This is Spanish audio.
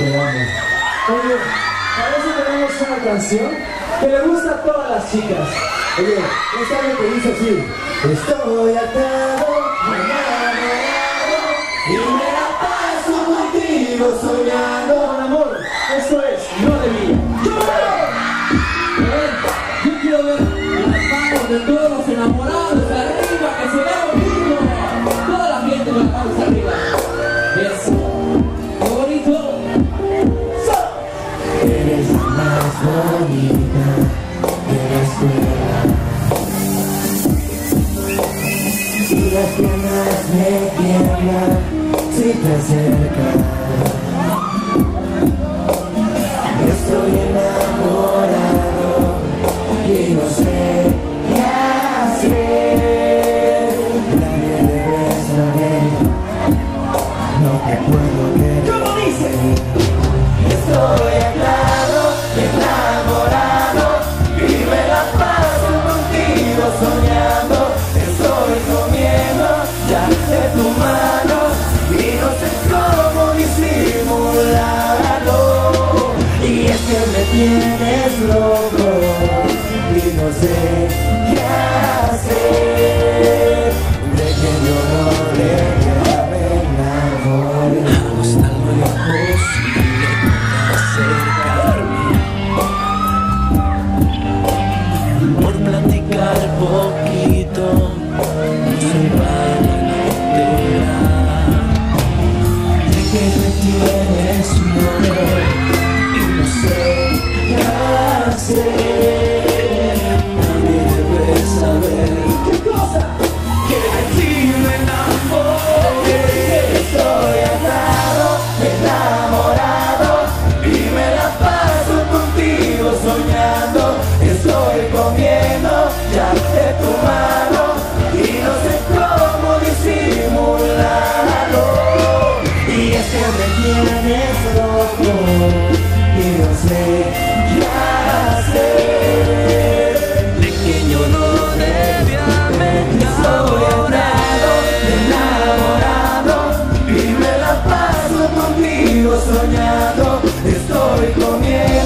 Te amo. Oye, para eso tenemos una canción que le gusta a todas las chicas. Oye, esta vez te dice así: estoy atado, enamorado, y me la paso contigo soñando. Con amor, eso es, no debía. Yo quiero ver las manos de todos los enamorados arriba, que se vea bonito. Toda la gente con las manos arriba. Eso, qué bonito. Eres la más bonita de la escuela, y las piernas me tiemblan si te acercas. Estoy enamorado y no sé qué hacer. Nadie debe saber lo que puedo querer. ¿Cómo dice? Estoy enamorado y me la paso contigo soñando. Estoy comiendo ya de tu mano y no sé cómo disimularlo. Y es que me tienes loco y no sé qué hacer. De que yo no me enamore. Hago hasta lo imposible acercarme. Por platicar poquito se vale entera. De que me tienes loco y no sé qué hacer. Nadie debe saber qué cosa, que de ti me enamoré. Estoy atado, enamorado y me la paso contigo soñando. Estoy comiendo ya de tu mano y no sé cómo disimularlo. Y es que me tienes loco y no sé qué hacer. De que yo no debía haberme enamorado y me la paso contigo soñando. Estoy comiendo